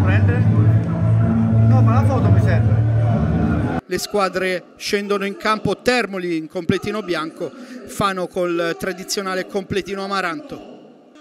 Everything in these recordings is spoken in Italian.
prendere? No, ma la foto mi serve. Le squadre scendono in campo, Termoli in completino bianco, Fano col tradizionale completino amaranto.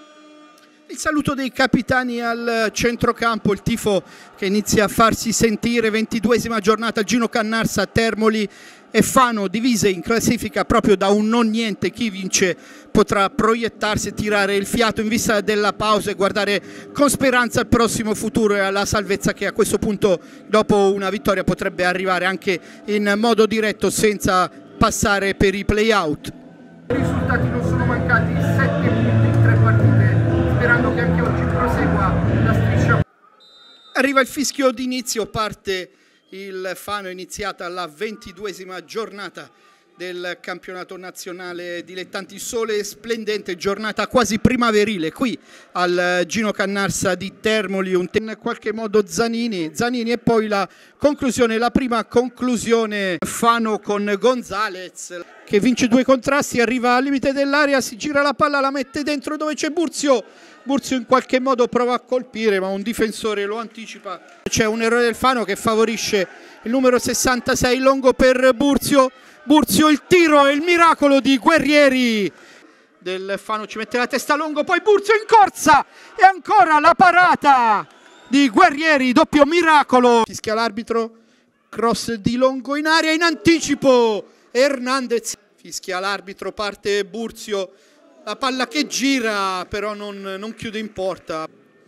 Il saluto dei capitani al centrocampo, il tifo che inizia a farsi sentire, 22esima giornata, Gino Cannarsa, Termoli e Fano divise in classifica proprio da un non niente. Chi vince potrà proiettarsi e tirare il fiato in vista della pausa e guardare con speranza al prossimo futuro e alla salvezza che a questo punto dopo una vittoria potrebbe arrivare anche in modo diretto senza passare per i play-out. I risultati non sono mancati, 7 punti in 3 partite, sperando che anche oggi prosegua la striscia. Arriva il fischio d'inizio, parte il Fano, iniziata la 22esima giornata del campionato nazionale dilettanti. Sole splendente, giornata quasi primaverile qui al Gino Cannarsa di Termoli, in qualche modo Zanini e poi la conclusione, la prima conclusione, Fano con Gonzalez che vince 2 contrasti, arriva al limite dell'area, si gira la palla, la mette dentro dove c'è Burzio in qualche modo prova a colpire ma un difensore lo anticipa. C'è un errore del Fano che favorisce il numero 66 Longo per Burzio, il tiro e il miracolo di Guerrieri del Fano, ci mette la testa Longo, poi Burzio in corsa e ancora la parata di Guerrieri, doppio miracolo. Fischia l'arbitro, cross di Longo in aria, in anticipo Hernandez, fischia l'arbitro, parte Burzio, la palla che gira però non chiude in porta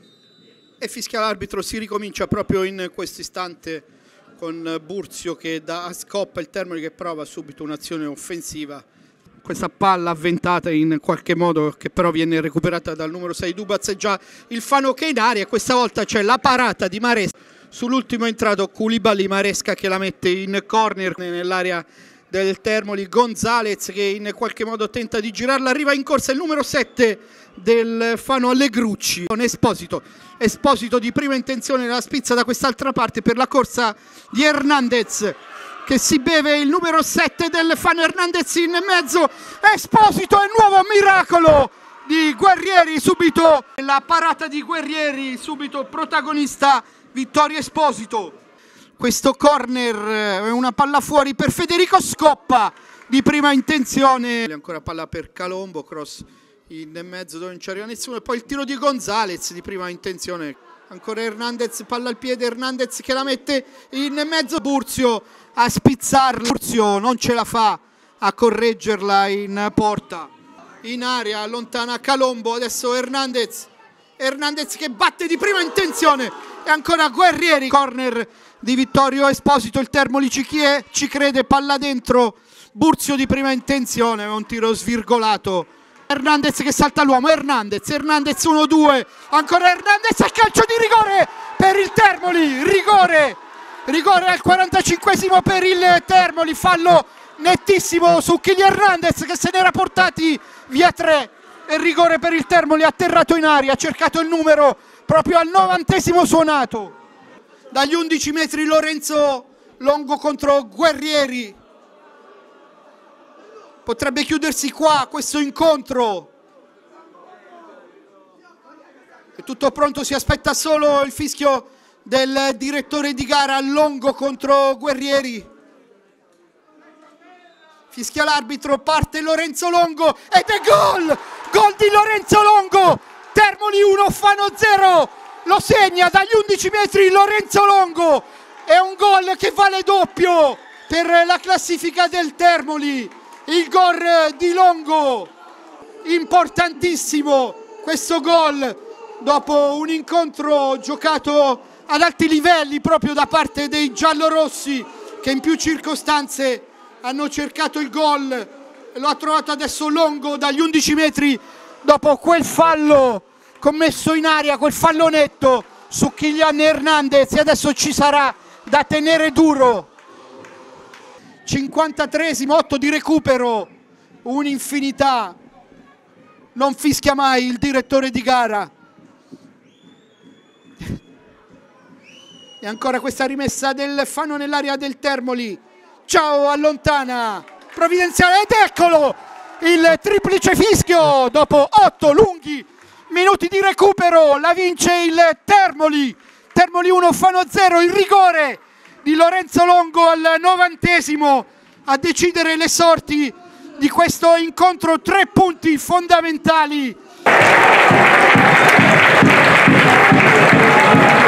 e fischia l'arbitro, si ricomincia proprio in questo istante con Burzio che dà scoppa, il Termoli che prova subito un'azione offensiva. Questa palla avventata in qualche modo che però viene recuperata dal numero 6 Dubaz, e già il Fano che è in aria, questa volta c'è la parata di Maresca sull'ultimo entrato Koulibaly, Maresca che la mette in corner nell'area del Termoli, Gonzalez che in qualche modo tenta di girarla, arriva in corsa il numero 7 del Fano Allegrucci con Esposito di prima intenzione, la spizza da quest'altra parte per la corsa di Hernandez che si beve il numero 7 del Fano, Hernandez in mezzo, Esposito e nuovo miracolo di Guerrieri, subito la parata di Guerrieri, subito protagonista Vittorio Esposito. Questo corner è una palla fuori per Federico Scoppa di prima intenzione, ancora palla per Calombo, cross in mezzo dove non ci arriva nessuno e poi il tiro di Gonzalez di prima intenzione, ancora Hernandez, palla al piede, Hernandez che la mette in mezzo, Burzio a spizzarla, Burzio non ce la fa a correggerla in porta, in aria allontana Calombo, adesso Hernandez che batte di prima intenzione e ancora Guerrieri, corner di Vittorio Esposito, il Termoli ci crede, palla dentro, Burzio di prima intenzione, un tiro svirgolato, Hernandez che salta l'uomo, Hernandez 1-2, ancora Hernandez e calcio di rigore per il Termoli, rigore al 45esimo per il Termoli, fallo nettissimo su Kylian Hernandez che se ne era portati via 3 e rigore per il Termoli, atterrato in aria, ha cercato il numero proprio al 90esimo suonato. Dagli 11 metri Lorenzo Longo contro Guerrieri, potrebbe chiudersi qua questo incontro, è tutto pronto, si aspetta solo il fischio del direttore di gara. Longo contro Guerrieri, fischia l'arbitro, parte Lorenzo Longo ed è gol di Lorenzo Longo, Termoli 1 Fano 0, lo segna dagli 11 metri Lorenzo Longo, è un gol che vale doppio per la classifica del Termoli, il gol di Longo, importantissimo questo gol dopo un incontro giocato ad alti livelli proprio da parte dei giallorossi che in più circostanze hanno cercato il gol, lo ha trovato adesso Longo dagli 11 metri dopo quel fallo commesso in aria, quel fallo netto su Kylian Hernandez, e adesso ci sarà da tenere duro. 53esimo, 8 di recupero, un'infinità, non fischia mai il direttore di gara. E ancora questa rimessa del Fano nell'area del Termoli, ciao, allontana Provvidenziale ed eccolo il triplice fischio dopo 8 lunghi minuti di recupero, la vince il Termoli Termoli 1, Fano 0, il rigore di Lorenzo Longo al 90° a decidere le sorti di questo incontro, 3 punti fondamentali.